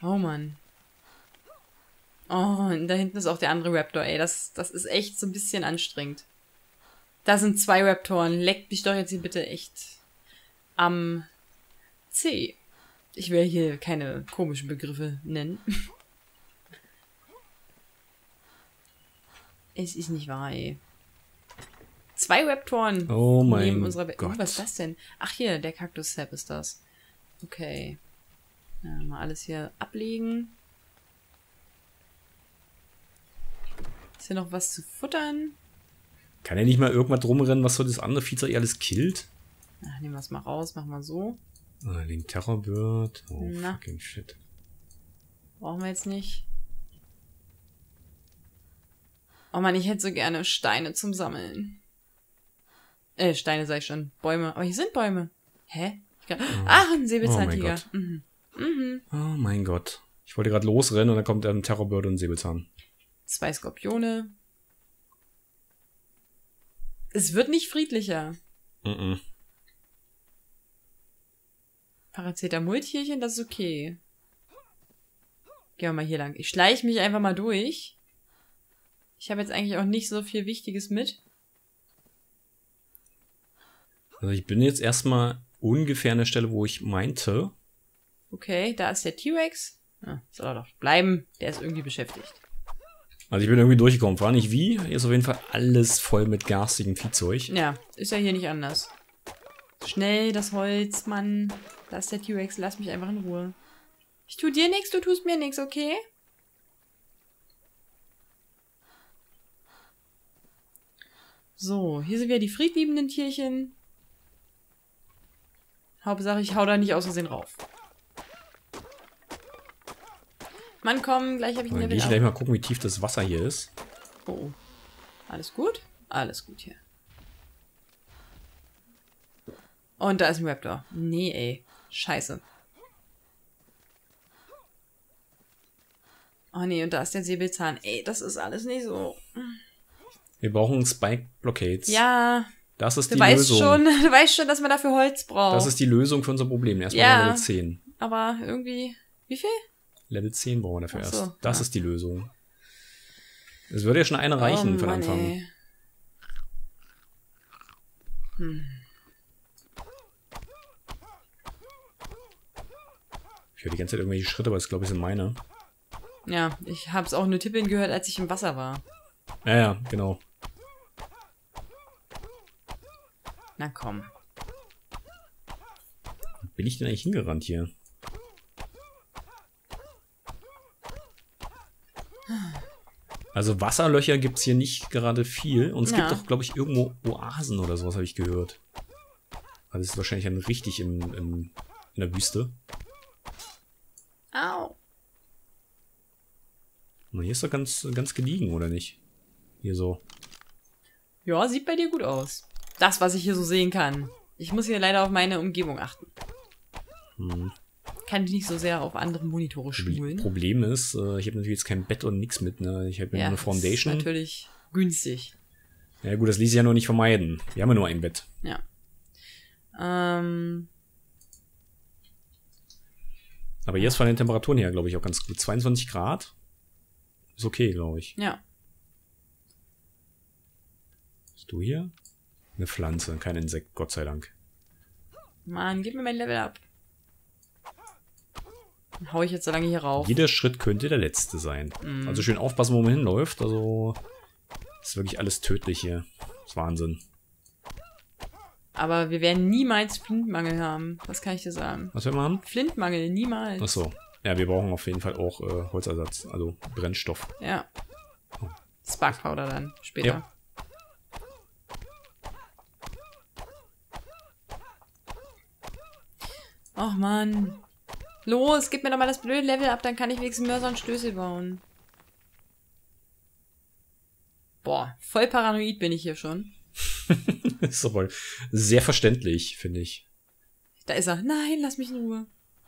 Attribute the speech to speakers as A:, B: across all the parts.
A: Oh Mann. Oh, und da hinten ist auch der andere Raptor, ey. Das ist echt so ein bisschen anstrengend. Da sind 2 Raptoren. Leckt mich doch jetzt hier bitte echt am C. Ich will hier keine komischen Begriffe nennen. Es ist nicht wahr, ey. 2 Raptoren
B: Oh mein
A: neben unserer
B: Gott.
A: was ist das denn? Ach hier, der Cactus-Sap ist das. Okay. Ja, mal alles hier ablegen. Ist hier noch was zu futtern?
B: Kann er nicht mal irgendwas rumrennen, was so das andere Viehzeug hier alles killt?
A: Ach, nehmen wir es mal raus, machen wir so.
B: Ah, den Terrorbird. Oh,
A: Na.
B: fucking shit.
A: Brauchen wir jetzt nicht. Oh Mann, ich hätte so gerne Steine zum Sammeln. Steine sag ich schon. Bäume. Aber hier sind Bäume. Hä? Ach, ein Säbelzahntiger.
B: Oh Oh mein Gott. Ich wollte gerade losrennen und dann kommt ein Terrorbird und ein Säbelzahn.
A: 2 Skorpione. Es wird nicht friedlicher. Paracetamol-Tierchen, das ist okay. Gehen wir mal hier lang. Ich schleiche mich einfach mal durch. Ich habe jetzt eigentlich auch nicht so viel Wichtiges mit.
B: Also ich bin jetzt erstmal ungefähr an der Stelle, wo ich meinte.
A: Okay, da ist der T-Rex. Ja, soll er doch bleiben. Der ist irgendwie beschäftigt.
B: Also ich bin irgendwie durchgekommen. War nicht wie. Hier ist auf jeden Fall alles voll mit garstigem Viehzeug.
A: Ja, ist ja hier nicht anders. Schnell das Holz, Mann. Da ist der T-Rex. Lass mich einfach in Ruhe. Ich tu dir nichts, du tust mir nichts, okay? So, hier sind wieder die friedliebenden Tierchen. Hauptsache, ich hau da nicht aus Versehen rauf. Mann, komm, gleich habe ich ein
B: Dann gehe
A: Level
B: ich
A: up.
B: gleich mal gucken, wie tief das Wasser hier ist.
A: Oh. Alles gut? Alles gut hier. Und da ist ein Raptor. Nee, ey. Scheiße. Oh nee, und da ist der Säbelzahn. Ey, das ist alles nicht so.
B: Wir brauchen Spike Blockades.
A: Ja,
B: Das ist
A: du
B: die
A: weißt
B: Lösung.
A: du weißt schon, dass man dafür Holz braucht.
B: Das ist die Lösung für unser Problem. Erstmal
A: Ja.
B: Level 10.
A: Aber irgendwie... Wie viel?
B: Level 10 brauchen wir dafür
A: Ach so,
B: erst. Das
A: ja.
B: ist die Lösung. Es würde ja schon eine reichen für den Anfang.
A: Ey.
B: Ich höre die ganze Zeit irgendwelche Schritte, aber das glaube ich sind meine.
A: Ja, ich hab's auch nur tippeln gehört, als ich im Wasser war.
B: Ja, genau.
A: Na komm.
B: Wo bin ich denn eigentlich hingerannt hier? Also Wasserlöcher gibt es hier nicht gerade viel. Und es gibt doch, glaube ich, irgendwo Oasen oder sowas, habe ich gehört. Also es ist wahrscheinlich dann richtig in der Wüste.
A: Au.
B: Na, hier ist doch ganz gediegen, oder nicht? Hier so.
A: Ja, sieht bei dir gut aus. Das, was ich hier so sehen kann. Ich muss hier leider auf meine Umgebung achten. Kann ich nicht so sehr auf andere Monitore spulen.
B: Problem ist, ich habe natürlich jetzt kein Bett und nichts mit. Ne? Ich habe ja nur eine
A: Das
B: Foundation.
A: ist natürlich günstig.
B: Ja gut, das ließ sich ja noch nicht vermeiden. Wir haben ja nur ein Bett.
A: Ja.
B: Aber hier ist von den Temperaturen her, glaube ich, auch ganz gut. 22 Grad. Ist okay, glaube ich.
A: Ja.
B: Bist du hier? Eine Pflanze, kein Insekt, Gott sei Dank.
A: Mann, gib mir mein Level ab. Dann hau ich jetzt so lange hier rauf.
B: Jeder Schritt könnte der letzte sein. Also schön aufpassen, wo man hinläuft. Also ist wirklich alles tödlich hier. Das ist Wahnsinn.
A: Aber wir werden niemals Flintmangel haben. Das kann ich dir sagen.
B: Was wir machen?
A: Flintmangel, niemals.
B: Achso. Ja, wir brauchen auf jeden Fall auch Holzersatz, also Brennstoff.
A: Ja. Spark Powder dann, später.
B: Ja.
A: Och Mann. Los, gib mir doch mal das blöde Level ab, dann kann ich wenigstens Mörser und Stößel bauen. Boah, voll paranoid bin ich hier schon.
B: Ist aber sehr verständlich, finde ich.
A: Da ist er. Nein, lass mich in Ruhe.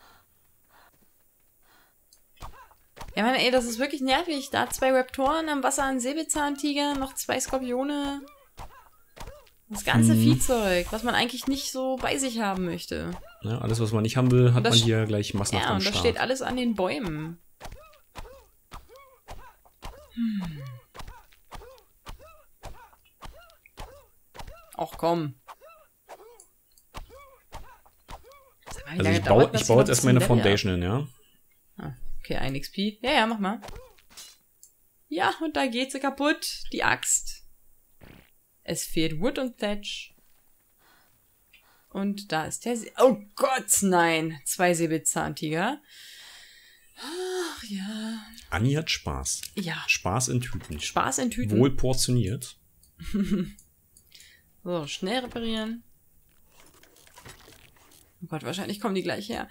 A: Ja, Mann, ey, das ist wirklich nervig. Da 2 Raptoren am Wasser, ein Säbelzahntiger, noch 2 Skorpione. Das ganze Viehzeug, was man eigentlich nicht so bei sich haben möchte.
B: Ja, alles, was man nicht haben will, hat man hier gleich massenhaft am
A: und
B: Start.
A: das steht alles an den Bäumen. Ach komm.
B: Also ich baue jetzt erstmal eine Foundation hin, ja?
A: Ah, okay, ein XP. Ja, mach mal. Ja, und da geht sie kaputt, die Axt. Es fehlt Wood und Thatch. Und da ist der oh Gott, nein. 2 Säbelzahntiger. Ach ja.
B: Anni hat Spaß.
A: Ja.
B: Spaß in Tüten.
A: Spaß in Tüten.
B: Wohl portioniert.
A: So, schnell reparieren. Oh Gott, wahrscheinlich kommen die gleich her.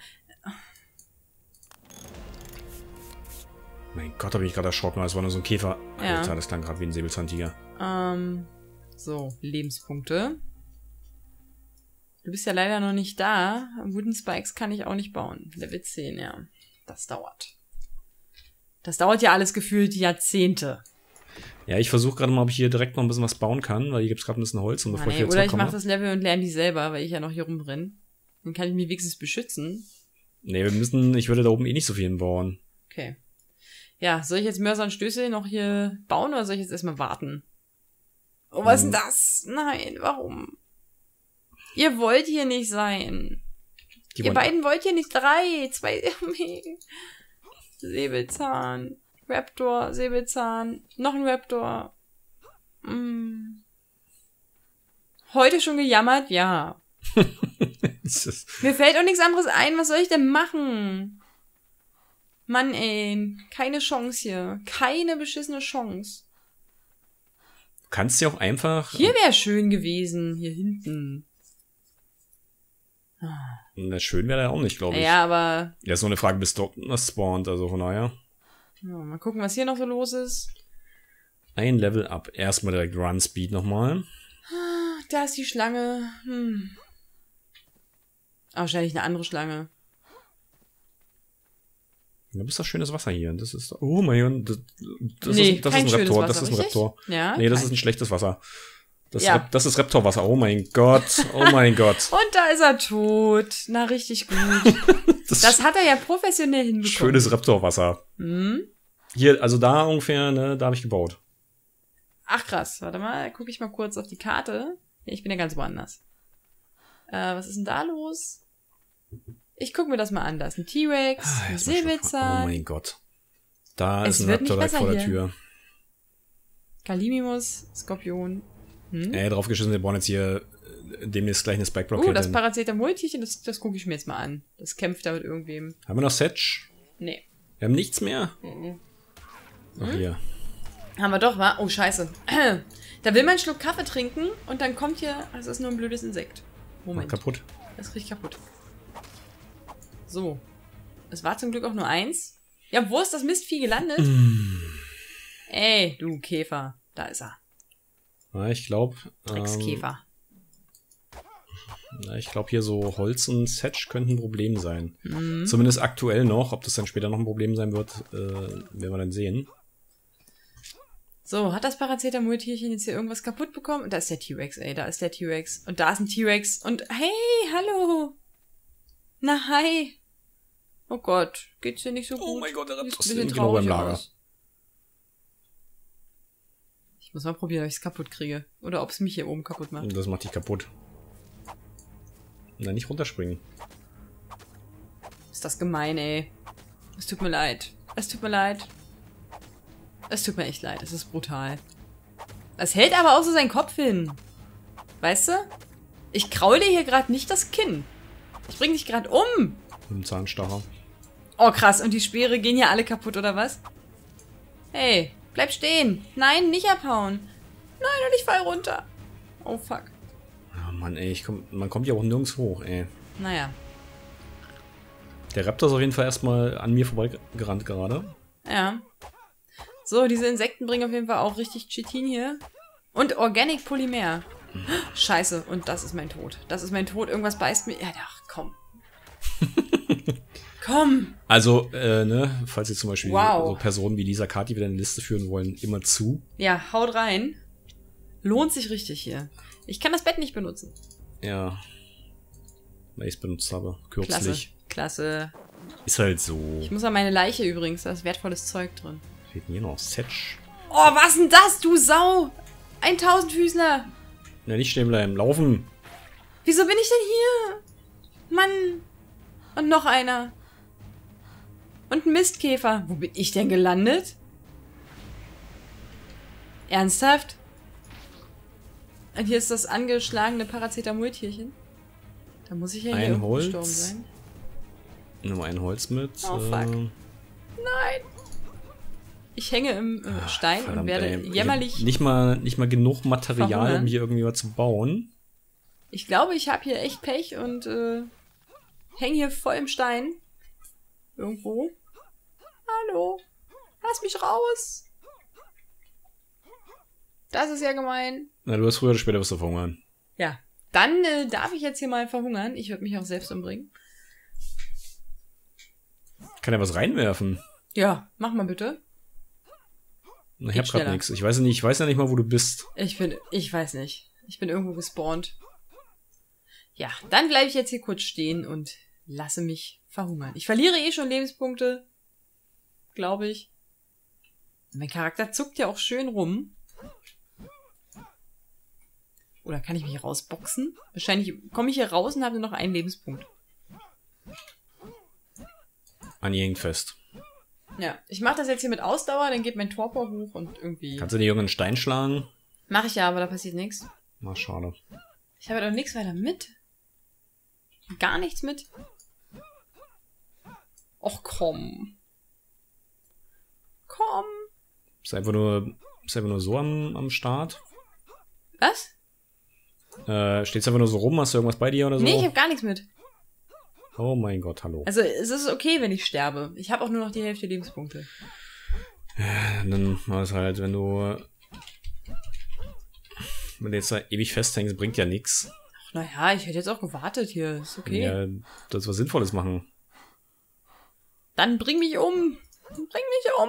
B: Mein Gott, habe ich gerade erschrocken. Das war nur so ein Käfer.
A: Ja.
B: Alter, das klang gerade wie ein Säbelzahntiger.
A: So, Lebenspunkte. Du bist ja leider noch nicht da. Wooden Spikes kann ich auch nicht bauen. Level 10, ja. Das dauert. Das dauert ja alles gefühlt Jahrzehnte.
B: Ja, ich versuche gerade mal, ob ich hier direkt noch ein bisschen was bauen kann, weil hier gibt es gerade ein bisschen Holz. Und bevor ich jetzt
A: oder ich mache das Level und lerne die selber, weil ich ja noch hier rumrenne. Dann kann ich mich wenigstens beschützen.
B: Nee, ich würde da oben eh nicht so viel hinbauen.
A: Okay. Ja, soll ich jetzt Mörser und Stöße noch hier bauen oder soll ich jetzt erstmal warten? Oh, was ist denn das? Nein, warum? Ihr wollt hier nicht sein. Ihr beiden wollt hier nicht 3, 2, Säbelzahn, Raptor, Säbelzahn, noch ein Raptor. Heute schon gejammert? Ja. Mir fällt auch nichts anderes ein. Was soll ich denn machen? Mann, ey. Keine Chance hier. Keine beschissene Chance.
B: Du kannst ja auch einfach...
A: Hier wäre schön gewesen. Hier hinten.
B: Na, schön wäre der auch nicht, glaube ich.
A: Ja, aber...
B: Ja, ist nur eine Frage, bis dort das spawnt, also von daher.
A: Ja, mal gucken, was hier noch so los ist.
B: Ein Level up. Erstmal direkt Run Speed nochmal.
A: Da ist die Schlange. Wahrscheinlich eine andere Schlange.
B: Da ist das schönes Wasser hier. Das ist... Oh mein Gott. Das
A: nee,
B: ist ein Raptor.
A: Wasser,
B: das ist ein Raptor.
A: Ja,
B: nee, das ist ein schlechtes Wasser.
A: Ja.
B: Das ist Raptorwasser. Oh mein Gott. Oh mein Gott.
A: Und da ist er tot. Na, richtig gut. Das hat er ja professionell hinbekommen.
B: Schönes Raptorwasser. Hier, also da ungefähr, ne, da habe ich gebaut.
A: Ach krass. Warte mal, gucke ich mal kurz auf die Karte. Ja, ich bin ja ganz woanders. Was ist denn da los? Ich gucke mir das mal an. Da ist ein T-Rex, ein Säbelzahn.
B: Oh mein Gott. Da ist ein Raptor direkt vor der Tür.
A: Gallimimus, Skorpion.
B: Draufgeschissen, wir bauen jetzt hier demnächst gleich eine Spike-Blockade.
A: Das Paracetamol-Tierchen, das gucke ich mir jetzt mal an. Das kämpft da mit irgendwem.
B: Haben wir noch Setch?
A: Nee.
B: Wir haben nichts mehr? Nee. Ach, hier.
A: Haben wir doch, wa? Oh, scheiße. Da will man einen Schluck Kaffee trinken und dann kommt hier... Das ist nur ein blödes Insekt. Moment.
B: Kaputt.
A: Das krieg ich kaputt. So. Es war zum Glück auch nur 1. Ja, wo ist das Mistvieh gelandet? Ey, du Käfer. Da ist er.
B: Ja, ich glaube...
A: Dreckskäfer.
B: Ich glaube, hier so Holz und Setch könnten ein Problem sein. Zumindest aktuell noch. Ob das dann später noch ein Problem sein wird, werden wir dann sehen.
A: So, hat das Paracetamol-Tierchen jetzt hier irgendwas kaputt bekommen? Da ist der T-Rex, ey. Da ist der T-Rex. Und da ist ein T-Rex. Und hey, hallo. Na, hi. Oh Gott, geht's dir nicht so gut?
B: Oh mein Gott, der Raptor ist
A: genau
B: beim Lager.
A: Ich muss mal probieren, ob ich es kaputt kriege. Oder ob es mich hier oben kaputt macht.
B: Das macht dich kaputt. Na, nicht runterspringen.
A: Ist das gemein, ey. Es tut mir leid. Es tut mir leid. Es tut mir echt leid. Es ist brutal. Es hält aber auch so seinen Kopf hin. Weißt du? Ich kraule dir hier gerade nicht das Kinn. Ich bring dich gerade um.
B: Mit dem Zahnstocher.
A: Oh, krass. Und die Speere gehen hier alle kaputt, oder was? Hey, bleib stehen. Nein, nicht abhauen. Nein, und ich fall runter. Oh, fuck.
B: Oh Mann, ey, man kommt ja auch nirgends hoch, ey.
A: Naja.
B: Der Raptor ist auf jeden Fall erstmal an mir vorbeigerannt gerade.
A: Ja. So, diese Insekten bringen auf jeden Fall auch richtig Chitin hier. Und Organic Polymer. Scheiße, und das ist mein Tod. Das ist mein Tod. Irgendwas beißt mir. Ja, ach, komm. Komm!
B: Also, ne, falls ihr zum Beispiel so Personen wie Lisa Kati wieder eine Liste führen wollen, immer zu.
A: Ja, haut rein. Lohnt sich richtig hier. Ich kann das Bett nicht benutzen.
B: Ja. Weil ich es benutzt habe. Kürzlich.
A: Klasse.
B: Ist halt so.
A: Ich muss an meine Leiche übrigens. Da ist wertvolles Zeug drin.
B: Steht hier noch Setch.
A: Oh, was denn das, du Sau? Ein Tausendfüßler.
B: Ja, nicht stehen bleiben. Laufen.
A: Wieso bin ich denn hier? Mann. Und noch einer. Und ein Mistkäfer. Wo bin ich denn gelandet? Ernsthaft? Und hier ist das angeschlagene Paracetamol-Tierchen. Da muss ich ja hier irgendwo gestorben sein.
B: Nimm ein Holz mit.
A: Oh, fuck. Nein. Ich hänge im Stein verdammt, und werde jämmerlich
B: nicht mal genug Material,
A: verhungern.
B: um hier irgendwie was zu bauen.
A: Ich glaube, ich habe hier echt Pech und hänge hier voll im Stein. Irgendwo. Hallo. Lass mich raus. Das ist ja gemein.
B: Na, du wirst früher oder später was verhungern.
A: Ja. Dann darf ich jetzt hier mal verhungern. Ich würde mich auch selbst umbringen.
B: Kann ja was reinwerfen.
A: Ja, mach mal bitte.
B: Ich hab grad nichts. Ich weiß ja nicht mal, wo du bist.
A: Ich weiß nicht. Ich bin irgendwo gespawnt. Ja, dann bleibe ich jetzt hier kurz stehen und lasse mich verhungern. Ich verliere eh schon Lebenspunkte. Glaube ich. Mein Charakter zuckt ja auch schön rum. Oder kann ich mich hier rausboxen? Wahrscheinlich komme ich hier raus und habe nur noch einen Lebenspunkt.
B: Anni hängt fest.
A: Ja, ich mache das jetzt hier mit Ausdauer, dann geht mein Torpor hoch und irgendwie...
B: Kannst du den Jungen Stein schlagen?
A: Mache ich ja, aber da passiert nichts.
B: Na, schade.
A: Ich habe doch nichts weiter mit. Gar nichts mit. Och, komm. Komm.
B: Ist einfach nur so am Start?
A: Was?
B: Steht's einfach nur so rum? Hast du irgendwas bei dir oder so?
A: Nee, ich habe gar nichts mit.
B: Oh mein Gott, hallo.
A: Also, es ist okay, wenn ich sterbe. Ich habe auch nur noch die Hälfte Lebenspunkte.
B: Dann war es halt, wenn du jetzt da ewig festhängst, bringt ja nichts.
A: Ach, naja, ich hätte jetzt auch gewartet hier. Ist okay.
B: Ja, das ist was Sinnvolles machen.
A: Dann bring mich um. Bring mich um.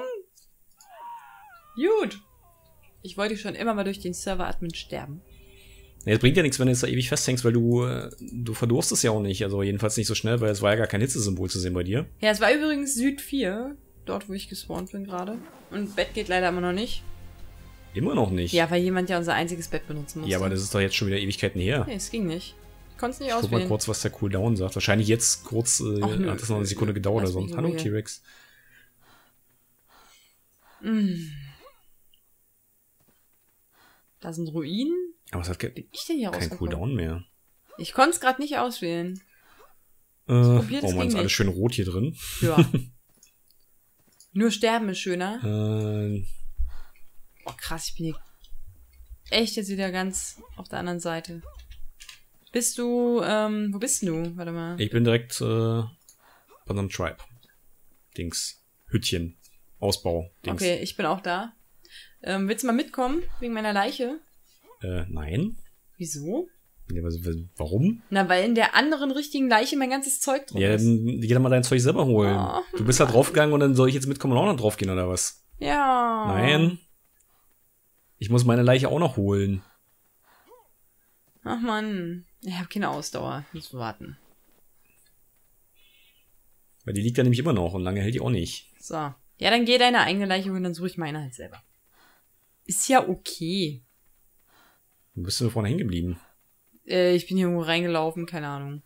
A: Gut. Ich wollte schon immer mal durch den Server-Admin sterben.
B: Ja, es bringt ja nichts, wenn du jetzt da ewig festhängst, weil du verdurstest ja auch nicht. Also jedenfalls nicht so schnell, weil es war ja gar kein Hitzesymbol zu sehen bei dir.
A: Ja, es war übrigens Süd 4. Dort, wo ich gespawnt bin gerade. Und Bett geht leider immer noch nicht.
B: Immer noch nicht?
A: Ja, weil jemand ja unser einziges Bett benutzen musste.
B: Ja, aber das ist doch jetzt schon wieder Ewigkeiten her.
A: Nee, es ging nicht. Ich konnte es nicht
B: auswählen. Guck mal kurz, was der Cooldown sagt. Wahrscheinlich jetzt kurz hat das noch eine Sekunde gedauert oder sonst. Hallo, T-Rex.
A: Da sind Ruinen.
B: Aber es hat kein Cooldown mehr.
A: Ich konnte es gerade nicht auswählen.
B: Oh man, ist alles schön rot hier drin.
A: Ja. Nur sterben ist schöner. Oh krass, ich bin hier echt jetzt wieder ganz auf der anderen Seite. Bist du, wo bist du? Warte mal.
B: Ich bin direkt bei einem Tribe. Dings. Hütchen. Ausbau. Dings.
A: Okay, ich bin auch da. Willst du mal mitkommen? Wegen meiner Leiche?
B: Nein.
A: Wieso?
B: Ja, warum?
A: Na, weil in der anderen richtigen Leiche mein ganzes Zeug drin ist.
B: Ja, dann geh doch mal dein Zeug selber holen. Oh, du bist da draufgegangen und dann soll ich jetzt mitkommen und auch noch draufgehen, oder was?
A: Ja.
B: Nein. Ich muss meine Leiche auch noch holen.
A: Ach Mann. Ich habe keine Ausdauer. Muss warten.
B: Weil die liegt da nämlich immer noch und lange hält die auch nicht.
A: So. Ja, dann geh deine eigene Leiche holen, dann suche ich meine halt selber. Ist ja okay.
B: Wo bist du vorne hängen geblieben?
A: Ich bin hier irgendwo reingelaufen, keine Ahnung.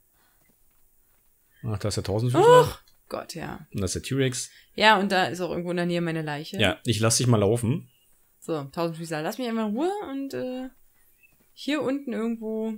B: Ach, da ist der Tausendfüßler.
A: Oh Gott, ja.
B: Und da ist der T-Rex.
A: Ja, und da ist auch irgendwo in der Nähe meine Leiche.
B: Ja, ich lass dich mal laufen.
A: So, Tausendfüßler, lass mich einfach in Ruhe und hier unten irgendwo.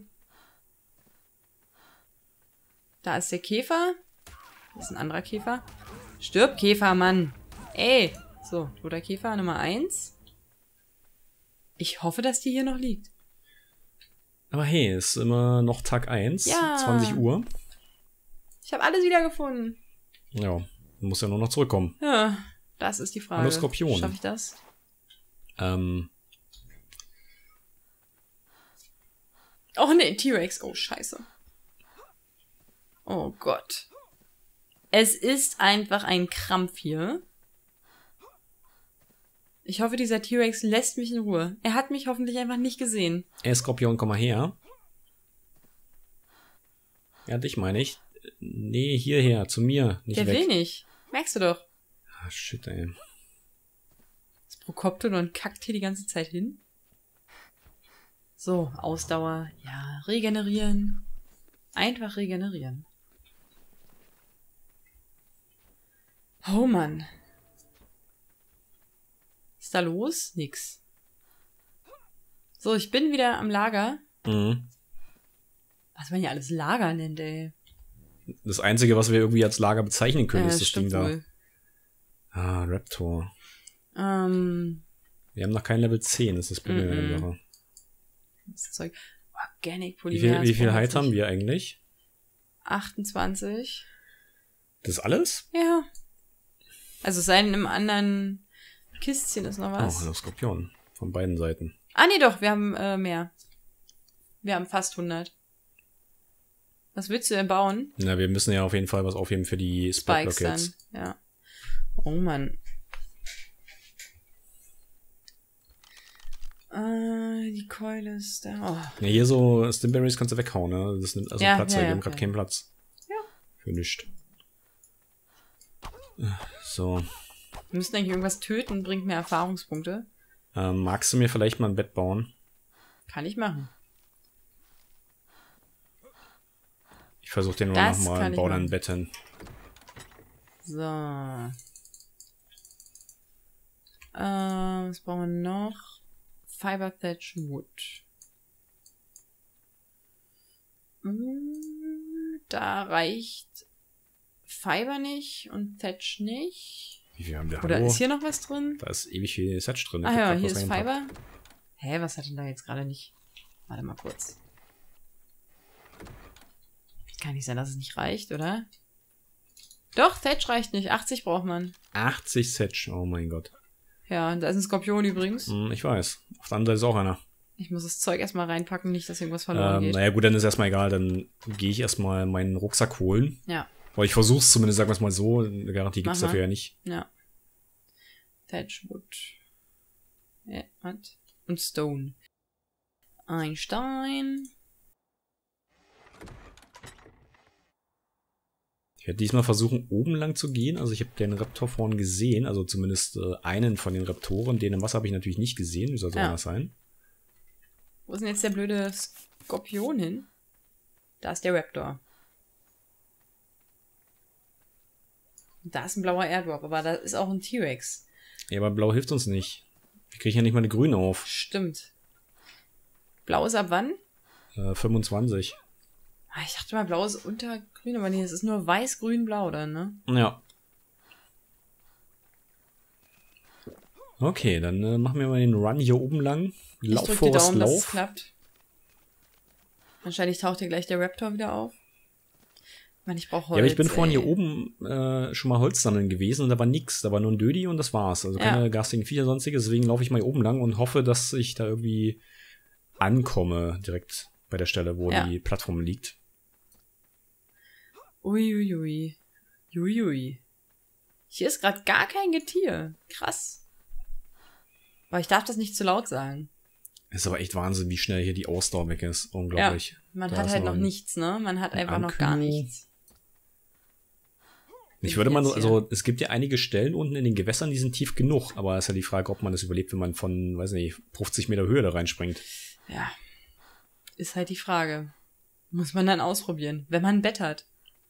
A: Da ist der Käfer. Das ist ein anderer Käfer. Stirb, Käfer, Mann. Ey. So, toter Käfer Nummer 1. Ich hoffe, dass die hier noch liegt.
B: Aber hey, ist immer noch Tag 1,
A: ja.
B: 20 Uhr.
A: Ich habe alles wiedergefunden.
B: Ja, muss ja nur noch zurückkommen.
A: Ja, das ist die Frage.
B: Hallo Skorpion.
A: Schaffe ich das? Oh ne, T-Rex. Oh, scheiße. Oh Gott. Es ist einfach ein Krampf hier. Ich hoffe, dieser T-Rex lässt mich in Ruhe. Er hat mich hoffentlich einfach nicht gesehen.
B: Ey, Skorpion, komm mal her. Ja, dich meine ich. Nee, hierher, zu mir. Nicht
A: Der
B: weg.
A: will nicht. Merkst du doch.
B: Ah, shit, ey.
A: Das Prokoptodon kackt hier die ganze Zeit hin. So, Ausdauer. Ja, regenerieren. Einfach regenerieren. Oh Mann. Was ist da los? Nix. So, ich bin wieder am Lager.
B: Mhm.
A: Was man hier alles Lager nennt, ey.
B: Das Einzige, was wir irgendwie als Lager bezeichnen können, ist das Ding da.
A: Wohl.
B: Ah, Raptor.
A: Wir
B: Wir haben noch kein Level 10, das ist das Problem an der Sache.
A: Das Zeug. Organic Polymer.
B: Wie viel Height haben wir eigentlich?
A: 28.
B: Das alles?
A: Ja. Also es sei denn, im anderen Kistchen ist noch was.
B: Oh, hallo Skorpion. Von beiden Seiten.
A: Ah, nee, doch, wir haben mehr. Wir haben fast 100. Was willst du denn bauen?
B: Na, wir müssen ja auf jeden Fall was aufheben für die
A: Spikes
B: Spike-Rockets.
A: dann, ja. Oh Mann. Die Keule ist da. Oh.
B: Ja, hier so Stimberries kannst du weghauen, ne? Das nimmt also
A: Ja,
B: Platz,
A: ja,
B: wir
A: ja,
B: haben gerade keinen Platz.
A: Ja.
B: Für nichts. So.
A: Wir müssen eigentlich irgendwas töten, bringt mehr Erfahrungspunkte.
B: Magst du mir vielleicht mal ein Bett bauen?
A: Kann ich machen.
B: Ich versuche den
A: Das
B: nochmal
A: kann
B: und
A: ich
B: baue dann
A: machen.
B: ein Bett hin.
A: So. Was brauchen wir noch? Fiber Thatch Wood. Da reicht Fiber nicht und Thatch nicht.
B: Wie viel haben wir?
A: Oder
B: Hallo?
A: ist hier noch was drin?
B: Da ist ewig viel Setch drin.
A: Ah
B: Ich hab
A: ja,
B: grad
A: hier
B: was
A: ist
B: reingepackt.
A: Fiber. Hä, was hat denn da jetzt gerade nicht? Warte mal kurz. Kann nicht sein, dass es nicht reicht, oder? Doch, Thatch reicht nicht. 80 braucht man.
B: 80 Setch, oh mein Gott.
A: Ja, und da ist ein Skorpion übrigens.
B: Ich weiß. Auf der anderen Seite ist auch einer.
A: Ich muss das Zeug erstmal reinpacken, nicht, dass irgendwas verloren geht.
B: Naja gut, dann ist erstmal egal. Dann gehe ich erstmal meinen Rucksack holen.
A: Ja.
B: Aber ich versuche es zumindest, sagen wir es mal so. Eine Garantie gibt es
A: Mach mal.
B: dafür ja nicht.
A: Ja. Thatchwood. Ja, was? Und Stone. Ein Stein.
B: Ich werde diesmal versuchen, oben lang zu gehen. Also ich habe den Raptor vorhin gesehen. Also zumindest einen von den Raptoren. Den im Wasser habe ich natürlich nicht gesehen. Wie soll es anders sein?
A: Wo ist denn jetzt der blöde Skorpion hin? Da ist der Raptor. Und da ist ein blauer Airdrop, aber da ist auch ein T-Rex.
B: Ja, aber blau hilft uns nicht. Wir kriegen ja nicht mal eine grüne auf.
A: Stimmt. Blau ist ab wann?
B: 25.
A: Ah, ich dachte mal, blau ist unter grün, aber nee, es ist nur weiß, grün, blau dann, ne?
B: Ja. Okay, dann machen wir mal den Run hier oben lang. Lauf,
A: Ich drück die
B: Forest,
A: Daumen, dass es
B: Lauf.
A: klappt. Wahrscheinlich taucht hier gleich der Raptor wieder auf. Ich meine, ich brauche Holz.
B: Ja, aber ich bin vorhin
A: ey.
B: hier oben schon mal Holz sammeln gewesen und da war nix. Da war nur ein Dödi und das war's. Also keine garstigen Viecher, sonstiges. Deswegen laufe ich mal hier oben lang und hoffe, dass ich da irgendwie ankomme, direkt bei der Stelle, wo die Plattform liegt.
A: Uiuiui. Uiui. Hier ist gerade gar kein Getier. Krass. Aber ich darf das nicht zu laut sagen.
B: Ist aber echt Wahnsinn, wie schnell hier die Ausdauer weg ist. Unglaublich.
A: Ja, man
B: Da
A: hat
B: ist
A: halt
B: noch
A: noch
B: ein-
A: nichts, ne? Man hat einfach noch gar
B: Ankündigung.
A: nichts.
B: Ich würde mal,
A: Jetzt
B: also es gibt ja einige Stellen unten in den Gewässern, die sind tief genug, aber es ist ja die Frage, ob man das überlebt, wenn man von, weiß nicht, 50 Meter Höhe da reinspringt.
A: Ja. Ist halt die Frage. Muss man dann ausprobieren, wenn man ein Bett hat.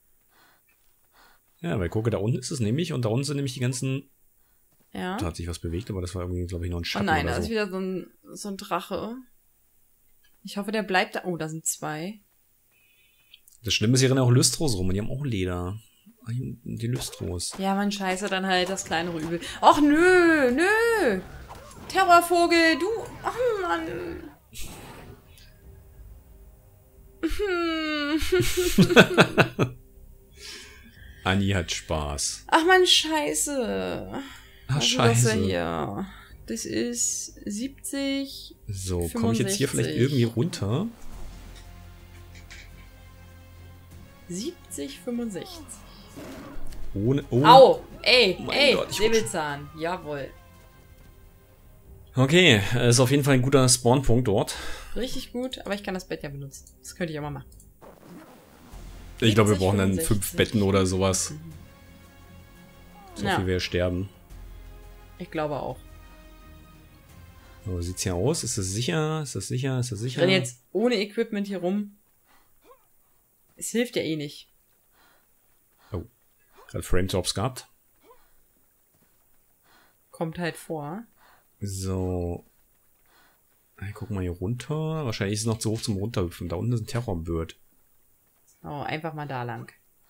B: Ja, weil gucke, da unten ist es nämlich und da unten sind nämlich die ganzen,
A: Ja.
B: da hat sich was bewegt, aber das war irgendwie, glaube ich, noch ein
A: Oh
B: Schatten
A: nein, da
B: oder
A: ist
B: so.
A: wieder so ein Drache. Ich hoffe, der bleibt da. Oh, da sind 2.
B: Das Schlimme ist, hier rennen auch Lystros rum und die haben auch Leder. Die Lystros.
A: Ja, man scheiße dann halt das kleinere Übel. Och, nö. Terrorvogel, du. Ach, Mann.
B: Anni hat Spaß.
A: Ach, man, scheiße.
B: Ach,
A: Was ist das denn
B: scheiße.
A: hier? Das ist 70.
B: So, komme ich jetzt hier
A: 65.
B: vielleicht irgendwie runter?
A: 70, 65.
B: Ohne, oh,
A: Au! Ey,
B: Mein Gott, ich
A: Säbelzahn. Jawohl.
B: Okay, ist auf jeden Fall ein guter Spawnpunkt dort.
A: Richtig gut, aber ich kann das Bett ja benutzen. Das könnte ich auch mal machen.
B: Ich glaube, wir brauchen dann 5 Betten oder sowas. So
A: Ja.
B: viel wir sterben.
A: Ich glaube auch.
B: So, sieht's hier aus? Ist das sicher? Ist das sicher? Ist das
A: Ich
B: sicher?
A: renne jetzt ohne Equipment hier rum. Es hilft ja eh nicht.
B: Oh, gerade Frame Drops gehabt.
A: Kommt halt vor.
B: So. Guck mal hier runter. Wahrscheinlich ist es noch zu hoch zum Runterhüpfen. Da unten ist ein Terrorbird.
A: So, einfach mal da lang.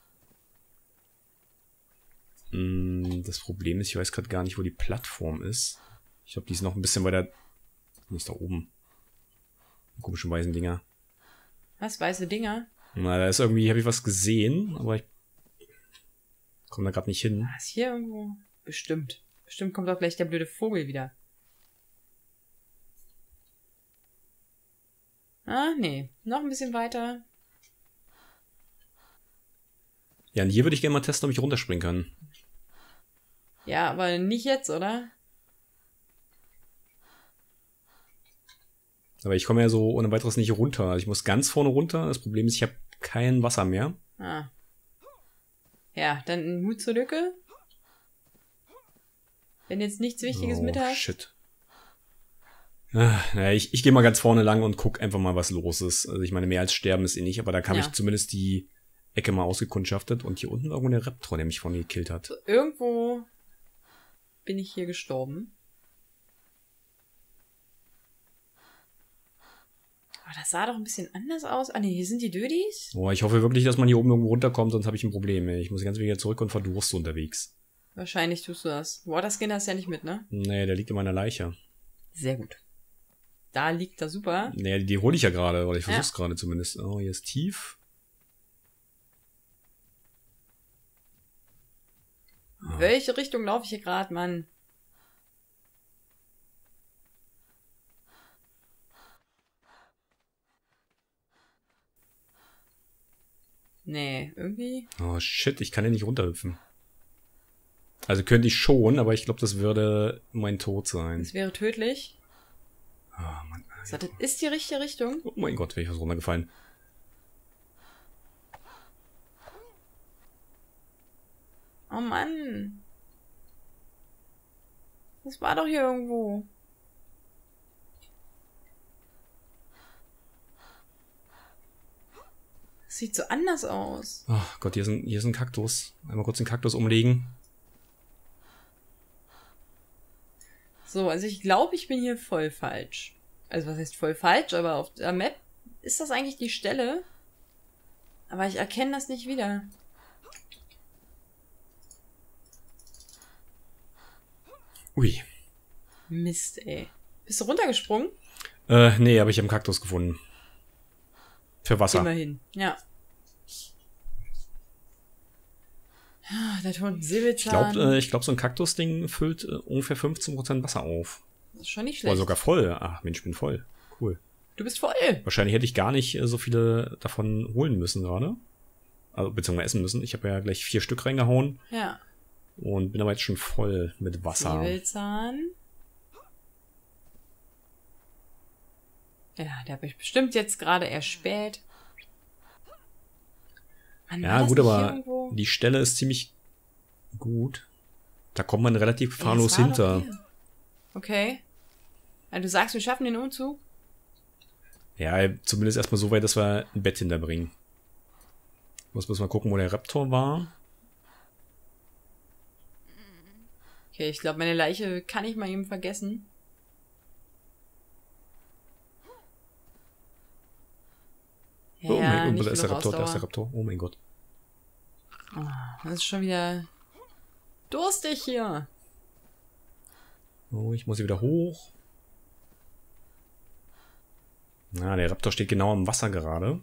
B: Das Problem ist, ich weiß gerade gar nicht, wo die Plattform ist. Ich glaube, die ist noch ein bisschen weiter. Die ist da oben. Die komischen weißen Dinger.
A: Was, weiße Dinger?
B: Na, da ist irgendwie, habe ich was gesehen, aber ich komme da gerade nicht hin.
A: Was, hier irgendwo? Bestimmt. Bestimmt kommt auch gleich der blöde Vogel wieder. Ah, nee. Noch ein bisschen weiter.
B: Ja, und hier würde ich gerne mal testen, ob ich runterspringen kann.
A: Ja, aber nicht jetzt, oder?
B: Aber ich komme ja so ohne weiteres nicht runter. Also ich muss ganz vorne runter. Das Problem ist, ich habe kein Wasser mehr.
A: Ah. Ja, dann Mut zur Lücke. Wenn jetzt nichts Wichtiges mit hast.
B: Shit. Naja, ich gehe mal ganz vorne lang und guck einfach mal, was los ist. Also ich meine, mehr als sterben ist eh nicht, aber da habe ich zumindest die Ecke mal ausgekundschaftet. Und hier unten war irgendwo der Raptor, der mich vorne gekillt hat.
A: So, irgendwo bin ich hier gestorben. Aber das sah doch ein bisschen anders aus. Ah ne, hier sind die Dödis.
B: Oh, ich hoffe wirklich, dass man hier oben irgendwo runterkommt, sonst habe ich ein Problem. Ich muss ganz wieder zurück und verdurste unterwegs.
A: Wahrscheinlich tust du das. Waterskin hast du ja nicht mit, ne?
B: Nee, der liegt in meiner Leiche.
A: Sehr gut. Da liegt er super.
B: Nee, die hole ich ja gerade, oder ich versuch's gerade zumindest. Oh, hier ist tief.
A: In welche Richtung laufe ich hier gerade, Mann? Nee, irgendwie.
B: Oh shit, ich kann ja nicht runterhüpfen. Also könnte ich schon, aber ich glaube, das würde mein Tod sein.
A: Das wäre tödlich.
B: Oh, Mann.
A: So, das ist die richtige Richtung.
B: Oh mein Gott, wäre ich was runtergefallen.
A: Oh Mann. Das war doch hier irgendwo. Das sieht so anders aus.
B: Oh Gott, hier ist ein Kaktus. Einmal kurz den Kaktus umlegen.
A: So, also ich glaube, ich bin hier voll falsch. Also was heißt voll falsch, aber auf der Map ist das eigentlich die Stelle. Aber ich erkenne das nicht wieder.
B: Ui.
A: Mist, ey. Bist du runtergesprungen?
B: Nee, aber ich habe einen Kaktus gefunden. Für Wasser.
A: Immerhin, ja. Der toten Säbelzahn.
B: Ich glaube, so ein Kaktusding füllt ungefähr 15% Wasser auf.
A: Das ist schon nicht
B: Oder
A: schlecht.
B: sogar voll. Ach Mensch, ich bin voll. Cool.
A: Du bist voll.
B: Wahrscheinlich hätte ich gar nicht so viele davon holen müssen gerade. Also, beziehungsweise essen müssen. Ich habe ja gleich 4 Stück reingehauen.
A: Ja.
B: Und bin aber jetzt schon voll mit Wasser.
A: Säbelzahn. Ja, der hat mich bestimmt jetzt gerade erspäht. Mann, war
B: Ja,
A: das
B: gut,
A: nicht
B: aber
A: irgendwo?
B: die Stelle ist ziemlich gut. Da kommt man relativ
A: Ey,
B: gefahrlos
A: das war
B: hinter.
A: doch hier. Okay. Ja, du sagst, wir schaffen den Umzug?
B: Ja, zumindest erstmal so weit, dass wir ein Bett hinterbringen. Muss bloß mal gucken, wo der Raptor war.
A: Okay, ich glaube, meine Leiche kann ich mal eben vergessen. Ja,
B: Oh mein Gott,
A: nicht
B: da ist der
A: genug
B: Raptor, da ist
A: Ausdauer.
B: der Raptor. Oh mein Gott.
A: Oh, das ist schon wieder durstig hier.
B: Oh, ich muss hier wieder hoch. Na, der Raptor steht genau am Wasser gerade.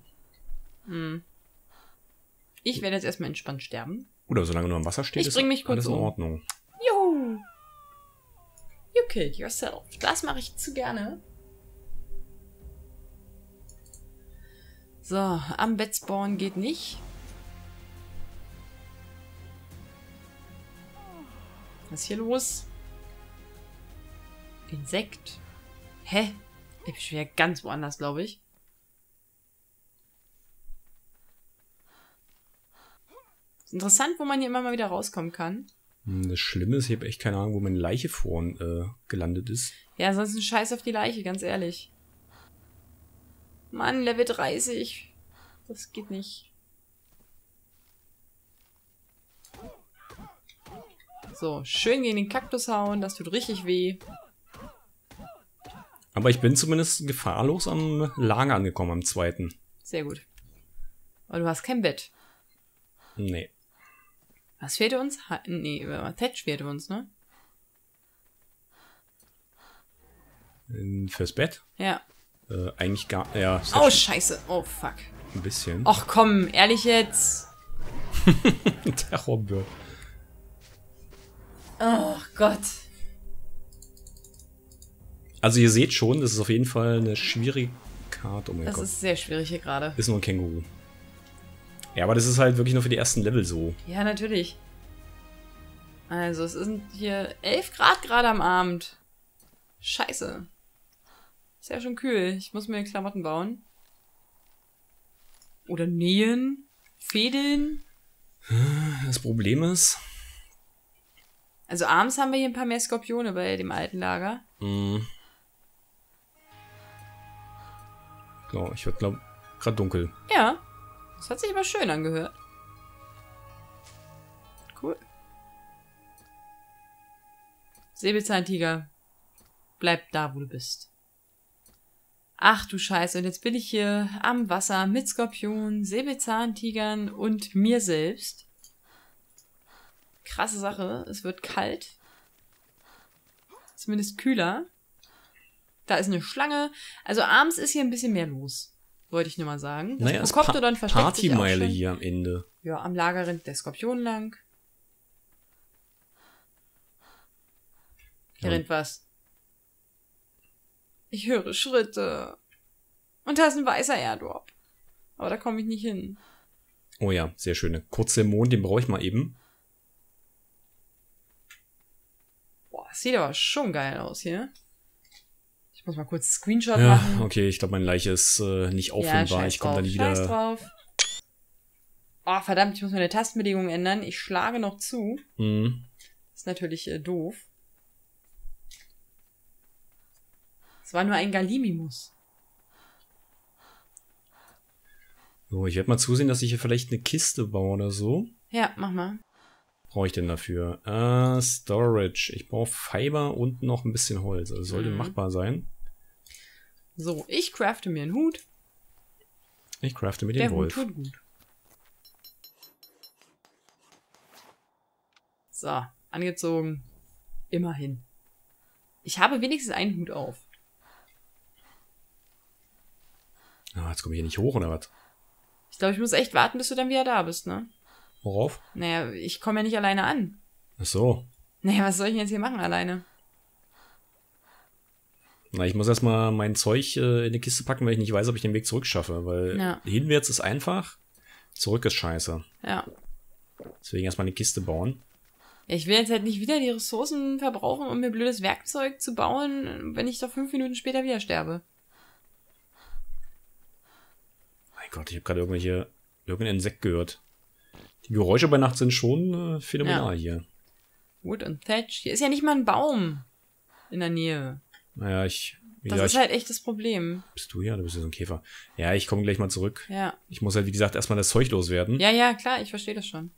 A: Ich werde jetzt erstmal entspannt sterben.
B: Oder solange du am Wasser steht,
A: Ich bring mich
B: ist
A: kurz
B: alles in
A: um.
B: Ordnung.
A: Juhu! You killed yourself. Das mache ich zu gerne. So, am Bett spawnen geht nicht. Was ist hier los? Insekt? Hä? Ich bin schon wieder ganz woanders, glaube ich. Ist interessant, wo man hier immer mal wieder rauskommen kann.
B: Das Schlimme ist, ich habe echt keine Ahnung, wo meine Leiche vorhin gelandet ist.
A: Ja, ansonsten scheiß auf die Leiche, ganz ehrlich. Mann, Level 30. Das geht nicht. So, schön gegen den Kaktus hauen, das tut richtig weh.
B: Aber ich bin zumindest gefahrlos am Lager angekommen, am zweiten.
A: Sehr gut. Aber du hast kein Bett.
B: Nee.
A: Was fehlte uns? Nee, Thatch fehlte uns, ne?
B: Fürs Bett?
A: Ja.
B: Eigentlich gar... Ja,
A: oh, scheiße. Oh, fuck.
B: Ein bisschen.
A: Och, komm, ehrlich jetzt.
B: Terrorbird.
A: Oh Gott.
B: Also ihr seht schon, das ist auf jeden Fall eine schwierige Karte. Oh mein
A: Das
B: Gott.
A: ist sehr schwierig hier gerade.
B: Ist nur ein Känguru. Ja, aber das ist halt wirklich nur für die ersten Level so.
A: Ja, natürlich. Also, es sind hier 11 Grad gerade am Abend. Scheiße. Ist ja schon kühl. Ich muss mir Klamotten bauen. Oder nähen. Fädeln.
B: Das Problem ist...
A: Also abends haben wir hier ein paar mehr Skorpione bei dem alten Lager.
B: So, ich glaube, gerade dunkel.
A: Ja. Das hat sich aber schön angehört. Cool. Säbelzahntiger. Bleib da, wo du bist. Ach du Scheiße, und jetzt bin ich hier am Wasser mit Skorpionen, Säbelzahntigern und mir selbst. Krasse Sache, es wird kalt. Zumindest kühler. Da ist eine Schlange. Also abends ist hier ein bisschen mehr los. Wollte ich nur mal sagen. Das
B: naja, es
A: Prokoptodon versteckt sich auch
B: Partymeile
A: schon.
B: hier am Ende.
A: Ja, am Lager rennt der Skorpion lang. Hier rennt was. Ich höre Schritte. Und da ist ein weißer Airdrop. Aber da komme ich nicht hin.
B: Oh ja, sehr schöne. Kurze Mond, den brauche ich mal eben.
A: Boah, das sieht aber schon geil aus hier. Ich muss mal kurz einen Screenshot machen.
B: Okay, ich glaube, meine Leiche ist nicht auffindbar.
A: Ja,
B: ich komme da nie wieder.
A: Scheiß drauf. Oh, verdammt, ich muss meine Tastenbedingungen ändern. Ich schlage noch zu. Ist natürlich doof. Es war nur ein Galimimus.
B: So, ich werde mal zusehen, dass ich hier vielleicht eine Kiste baue oder so.
A: Ja, mach mal.
B: Brauche ich denn dafür? Storage. Ich brauche Fiber und noch ein bisschen Holz. Also sollte machbar sein.
A: So, ich crafte mir einen Hut.
B: Ich crafte mir den
A: Der
B: Wolf.
A: Hut tut gut. So, angezogen. Immerhin. Ich habe wenigstens einen Hut auf.
B: Ah, jetzt komme ich hier nicht hoch, oder was?
A: Ich glaube, ich muss echt warten, bis du dann wieder da bist, ne?
B: Worauf?
A: Naja, ich komme ja nicht alleine an.
B: Ach so.
A: Naja, was soll ich denn jetzt hier machen alleine?
B: Na, ich muss erstmal mein Zeug in eine Kiste packen, weil ich nicht weiß, ob ich den Weg zurück schaffe. Weil hinwärts ist einfach, zurück ist scheiße.
A: Ja.
B: Deswegen erstmal eine Kiste bauen.
A: Ich will jetzt halt nicht wieder die Ressourcen verbrauchen, um mir blödes Werkzeug zu bauen, wenn ich doch 5 Minuten später wieder sterbe.
B: Mein Gott, ich habe gerade irgendein Insekt gehört. Die Geräusche bei Nacht sind schon phänomenal hier.
A: Wood und Thatch. Hier ist ja nicht mal ein Baum in der Nähe.
B: Naja,
A: das ist halt echt das Problem.
B: Bist du hier? Du bist ja so ein Käfer. Ja, ich komme gleich mal zurück.
A: Ja.
B: Ich muss halt, wie gesagt, erstmal das Zeug loswerden.
A: Ja, ja, klar, ich verstehe das schon.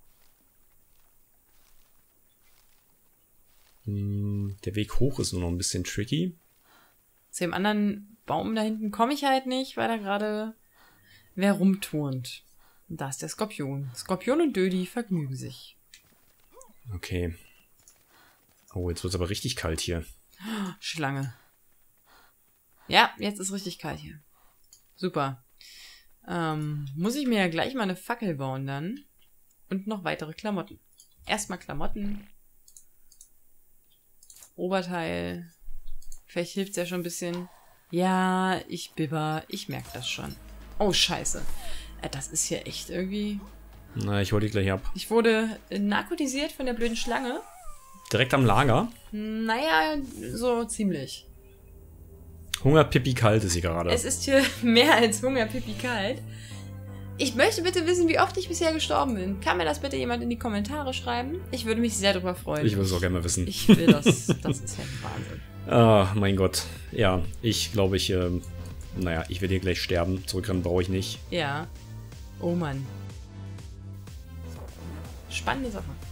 B: Der Weg hoch ist nur noch ein bisschen tricky.
A: Zu dem anderen Baum da hinten komme ich halt nicht, weil da gerade wer rumturnt. Und da ist der Skorpion. Skorpion und Dödi vergnügen sich.
B: Okay. Oh, jetzt wird es aber richtig kalt hier.
A: Schlange. Ja, jetzt ist richtig kalt hier. Super. Muss ich mir ja gleich mal eine Fackel bauen dann. Und noch weitere Klamotten. Erstmal Klamotten. Oberteil. Vielleicht hilft es ja schon ein bisschen. Ja, ich bibber. Ich merke das schon. Oh, scheiße. Das ist hier echt irgendwie...
B: Na, ich hole dich gleich ab.
A: Ich wurde narkotisiert von der blöden Schlange.
B: Direkt am Lager?
A: Naja, so ziemlich.
B: Hunger, Pipi, kalt ist hier gerade.
A: Es ist hier mehr als Hunger, Pipi, kalt. Ich möchte bitte wissen, wie oft ich bisher gestorben bin. Kann mir das bitte jemand in die Kommentare schreiben? Ich würde mich sehr darüber freuen.
B: Ich würde es auch gerne mal wissen.
A: Ich will das. Das ist ja Wahnsinn.
B: Ah, mein Gott. Ja, ich glaube, ich werde hier gleich sterben. Zurückrennen brauche ich nicht.
A: Ja. Oh Mann. Spannende Sache.